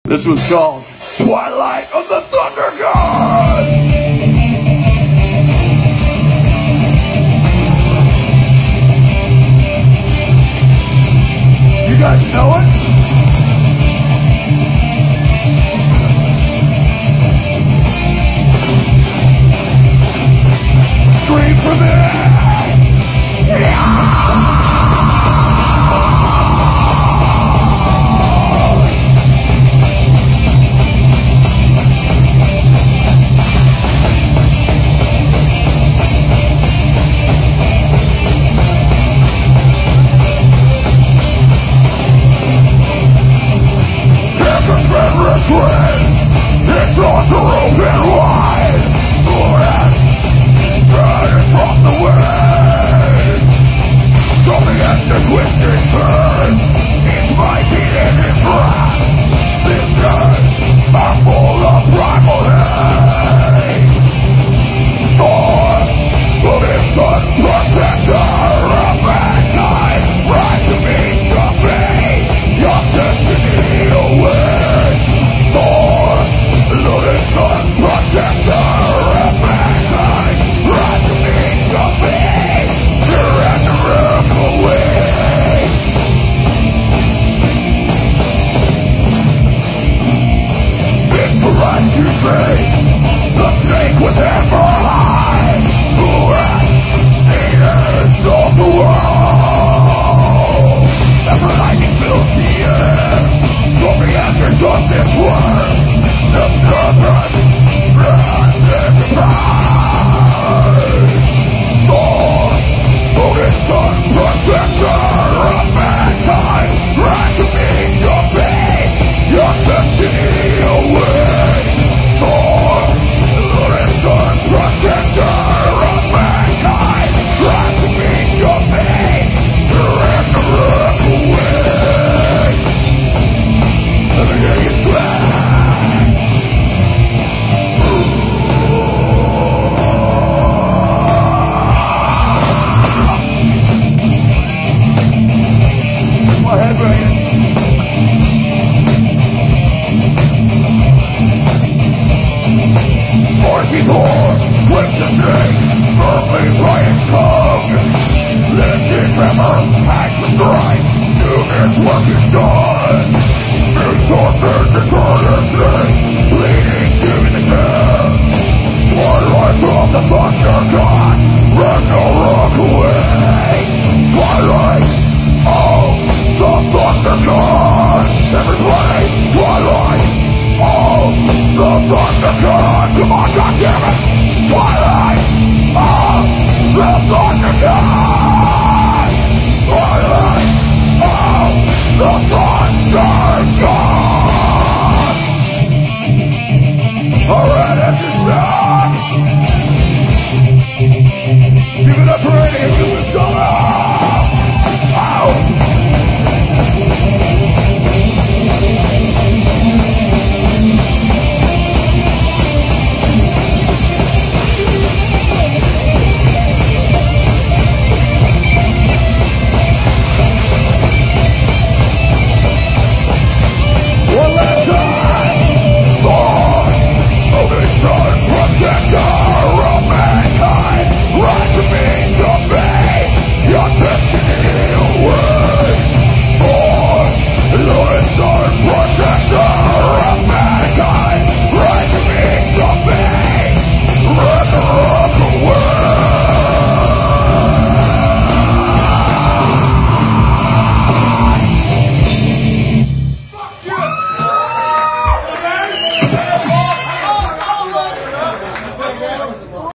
This was called Twilight of the Thundergod! You guys know it? Scream for me! Yeah! This doors are open wide. Burning from the wind. Something has to twist and turn. It's mighty in its wrath. These days are full of primal hate. Thor, the sun protector of mankind, rise to meet your fate. Your destiny away.